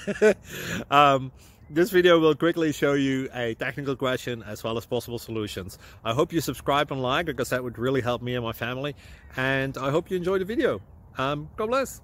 This video will quickly show you a technical question as well as possible solutions. I hope you subscribe and like, because that would really help me and my family. And I hope you enjoy the video. God bless.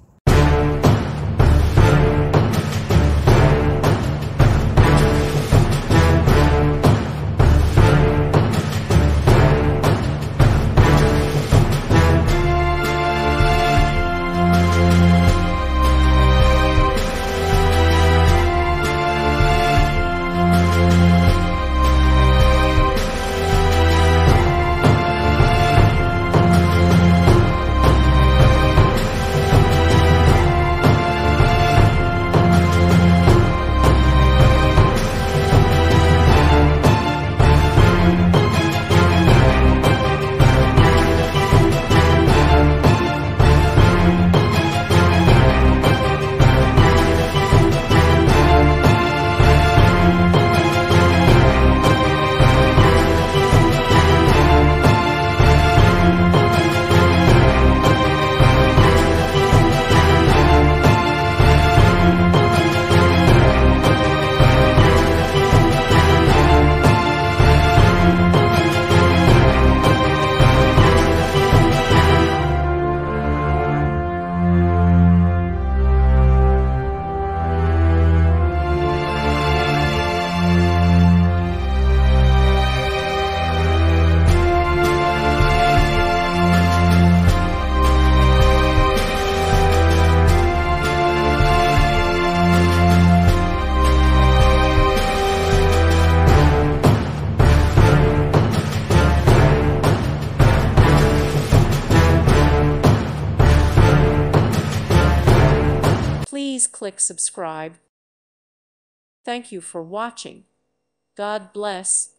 Please click subscribe. Thank you for watching. God bless.